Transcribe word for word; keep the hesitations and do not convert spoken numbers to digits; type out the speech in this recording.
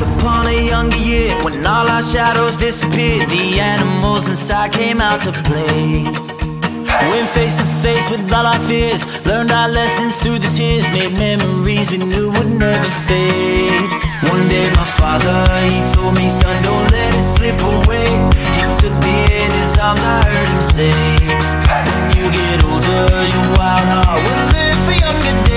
Once upon a younger year, when all our shadows disappeared, the animals inside came out to play. Went face to face with all our fears, learned our lessons through the tears, made memories we knew would never fade. One day my father, he told me, son, don't let it slip away. He took me in his arms, I heard him say, when you get older, your wild heart will live for younger days.